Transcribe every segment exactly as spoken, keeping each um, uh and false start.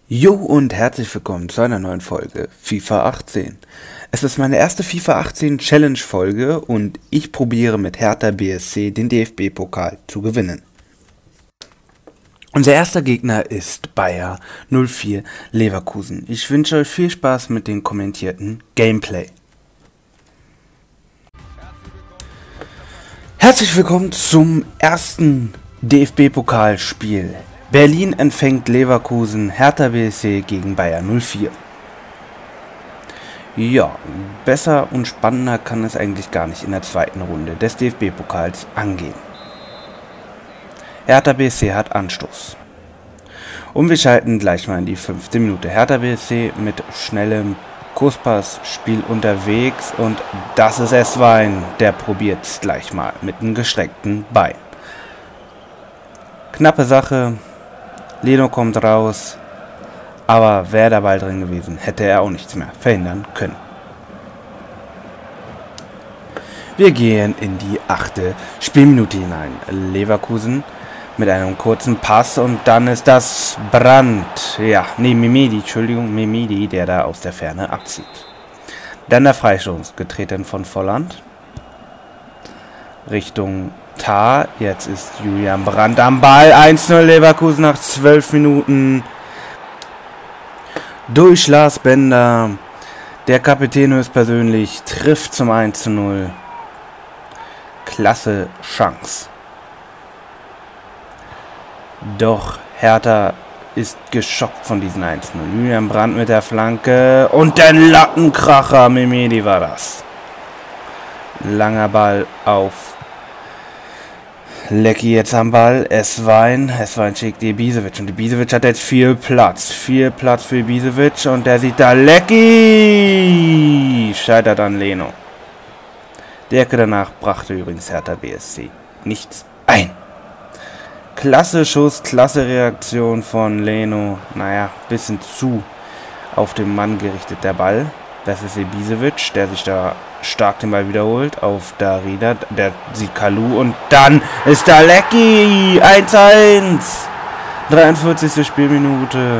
Jo und herzlich willkommen zu einer neuen Folge FIFA achtzehn. Es ist meine erste FIFA achtzehn Challenge Folge und ich probiere mit Hertha B S C den D F B-Pokal zu gewinnen. Unser erster Gegner ist Bayer null vier Leverkusen. Ich wünsche euch viel Spaß mit dem kommentierten Gameplay. Herzlich willkommen zum ersten D F B-Pokalspiel. Berlin empfängt Leverkusen, Hertha B S C gegen Bayer null vier. Ja, besser und spannender kann es eigentlich gar nicht in der zweiten Runde des D F B-Pokals angehen. Hertha B S C hat Anstoß. Und wir schalten gleich mal in die fünfte Minute. Hertha B S C mit schnellem Kurspassspiel unterwegs und das ist Esswein, der probiert es gleich mal mit einem gestreckten Bein. Knappe Sache. Leno kommt raus, aber wäre der Ball drin gewesen, hätte er auch nichts mehr verhindern können. Wir gehen in die achte Spielminute hinein. Leverkusen mit einem kurzen Pass und dann ist das Brandt, ja, nee, Mehmedi, Entschuldigung, Mehmedi, der da aus der Ferne abzieht. Dann der Freistoß, getreten von Volland. Richtung Tar, jetzt ist Julian Brandt am Ball, eins null Leverkusen nach zwölf Minuten. Durch Lars Bender, der Kapitän höchstpersönlich, trifft zum eins zu null. Klasse Chance. Doch Hertha ist geschockt von diesen eins null. Julian Brandt mit der Flanke und der Lattenkracher, Mehmedi war das. Langer Ball auf Lecky jetzt am Ball, Esswein, Esswein schickt Ibisevic und Ibisevic hat jetzt viel Platz, viel Platz für Ibisevic und der sieht da Lecky, scheitert an Leno. Die Ecke danach brachte übrigens Hertha B S C nichts ein. Klasse Schuss, klasse Reaktion von Leno, naja, bisschen zu auf den Mann gerichtet der Ball. Das ist Ibisevic, der sich da stark den Ball wiederholt auf Darida, der sieht Kalu und dann ist da Lecky, eins eins, dreiundvierzigste Spielminute.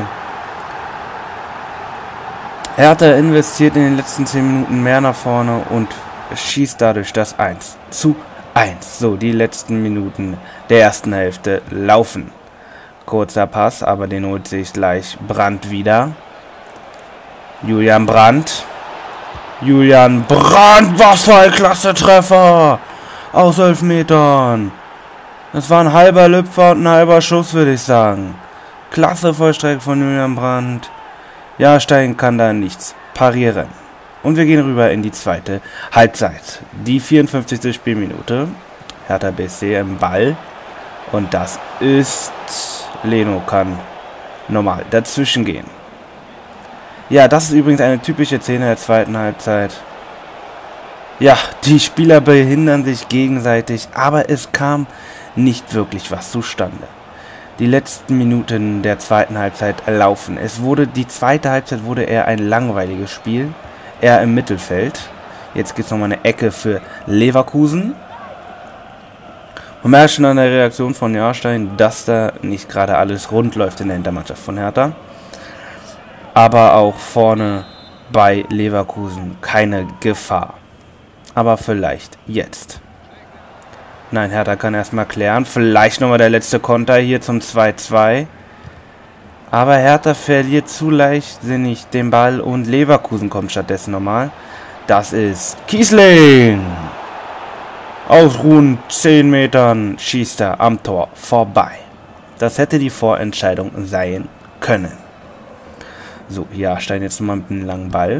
Hertha investiert in den letzten zehn Minuten mehr nach vorne und schießt dadurch das eins zu eins. So, die letzten Minuten der ersten Hälfte laufen. Kurzer Pass, aber den holt sich gleich Brandt wieder. Julian Brandt. Julian Brandt, was für ein klasse Treffer! Aus elf Metern. Das war ein halber Lüpfer und ein halber Schuss, würde ich sagen. Klasse Vollstrecke von Julian Brandt. Jahrstein kann da nichts parieren. Und wir gehen rüber in die zweite Halbzeit. Die vierundfünfzigste Spielminute. Hertha B S C im Ball. Und das ist... Leno kann normal dazwischen gehen. Ja, das ist übrigens eine typische Szene der zweiten Halbzeit. Ja, die Spieler behindern sich gegenseitig, aber es kam nicht wirklich was zustande. Die letzten Minuten der zweiten Halbzeit laufen. Es wurde, die zweite Halbzeit wurde eher ein langweiliges Spiel, eher im Mittelfeld. Jetzt gibt es nochmal eine Ecke für Leverkusen. Man merkt schon an der Reaktion von Jahrstein, dass da nicht gerade alles rund läuft in der Hintermannschaft von Hertha. Aber auch vorne bei Leverkusen keine Gefahr. Aber vielleicht jetzt. Nein, Hertha kann erstmal klären. Vielleicht nochmal der letzte Konter hier zum zwei zwei. Aber Hertha verliert zu leichtsinnig den Ball und Leverkusen kommt stattdessen nochmal. Das ist Kiesling. Aus rund zehn Metern schießt er am Tor vorbei. Das hätte die Vorentscheidung sein können. So, Jahrstein jetzt nochmal mit einem langen Ball.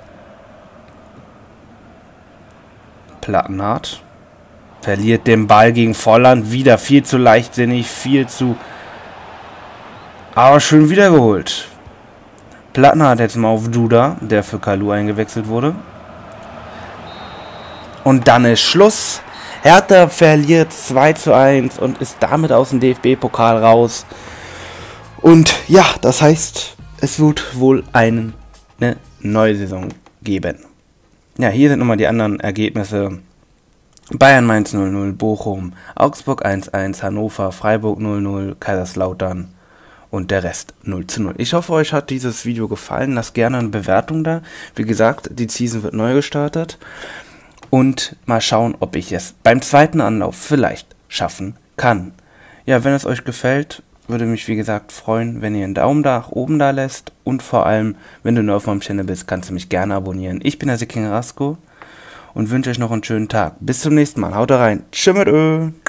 Plattenhardt. Verliert den Ball gegen Volland. Wieder viel zu leichtsinnig, viel zu... Aber schön wiedergeholt. Plattenhardt jetzt mal auf Duda, der für Kalu eingewechselt wurde. Und dann ist Schluss. Hertha verliert zwei zu eins und ist damit aus dem D F B-Pokal raus. Und ja, das heißt... Es wird wohl eine neue Saison geben. Ja, hier sind nochmal die anderen Ergebnisse. Bayern Mainz null null, Bochum, Augsburg eins eins, Hannover, Freiburg null null, Kaiserslautern und der Rest null zu null. Ich hoffe, euch hat dieses Video gefallen. Lasst gerne eine Bewertung da. Wie gesagt, die Season wird neu gestartet. Und mal schauen, ob ich es beim zweiten Anlauf vielleicht schaffen kann. Ja, wenn es euch gefällt, würde mich wie gesagt freuen, wenn ihr einen Daumen nach oben da lässt. Und vor allem, wenn du neu auf meinem Channel bist, kannst du mich gerne abonnieren. Ich bin der King Rasko und wünsche euch noch einen schönen Tag. Bis zum nächsten Mal. Haut rein. Tschüss mit Ö.